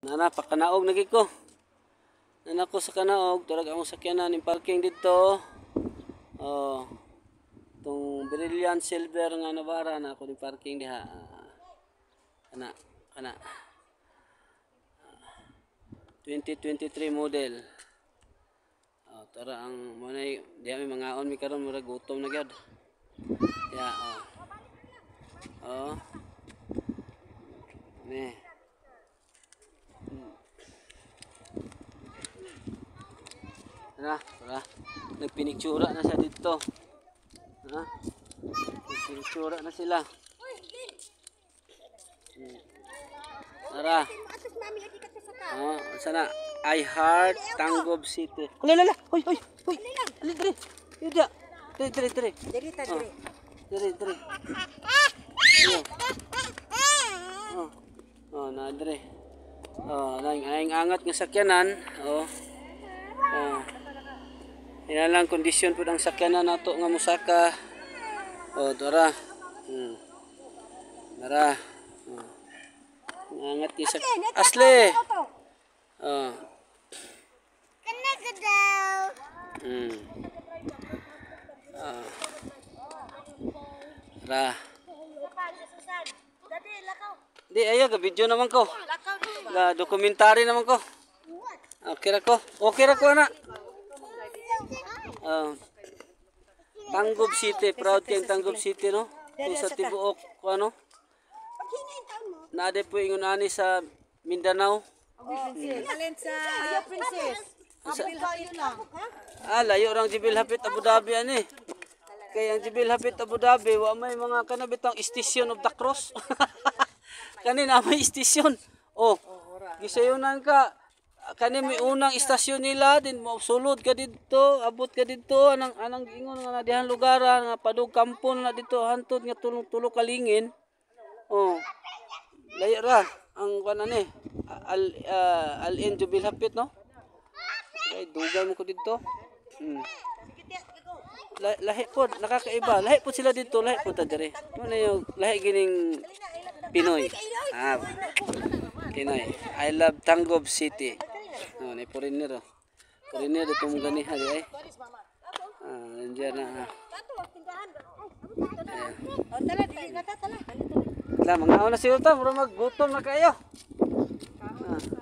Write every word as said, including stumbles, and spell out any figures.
Nana pakanaog lagi ko. Nana ko sa kanaog, turag ang sakyanan ng parking dito. Oh. Tong brilliant silver nga Navara na ako ni parking diha. Kana kana. twenty twenty-three model. Oh, tara ang manay diha may mga on mi karon murag gutom na gyud. Ya, oh. Oh. Ne. Tara, tara. Nagpinictura na siya dito. Ha? Nagpinictura na sila. Tara. Oh, sana I Heart Tangob City. Lala, hoy, hoy, hoy. Ali dire. Dire. Dire, dire, dire. Dire ta dire. Dire, dire. Oh. Oh, na dire. Oh, naing aing angat nga sakyanan. Oh. Oh. Ina lang kondisyon pud ang sakyanan nato nga musaka. Oh, tara. Hmm. Tara. Oh. Angat ni sak Asle. Oh. Kana ka daw. Hmm. Ah. Tara. Dadi lakaw. Di ayo ga video naman ko. Lakaw dito ba? La dokumentary naman ko. Okay ra ko. Okay ra ko na. Ah. Tangob City, proud kay Tangob City no. Kung sa tibuok ko ano. Naade po ingon ani sa Mindanao. Alin sa Ayo Princess. Apil hapit lang. Ah, layo rang Jibil Hapit Abu Dhabi ani. Kay ang Jibil Hapit Abu Dhabi wa may mga kanabitang station of the cross. Kani na may station. Oh. Gisayunan ka kani may unang istasyon nila din mo sulod ka dito, abot ka dito anang anang ingon nga dihan lugaran nga padug kampon na dito hantod nga tulong-tulo kalingin. Oh. Layo ra ang kuan ani al uh, Al-In Jubil Hapit no. Kay dugay mo ko dito. Hmm. La, lahi po nakakaiba. Lahi po sila dito, lahi po ta dire. Ano yung lahi gining Pinoy. Ah. Pinoy. I love Tangob City. No, ni foreigner. Foreigner dito mo gani ha di ay. Ah, nandiyan na. Oh, tala dili ka ta tala. Tala, mga una siguro ta, mura maggutom na kayo. Ah.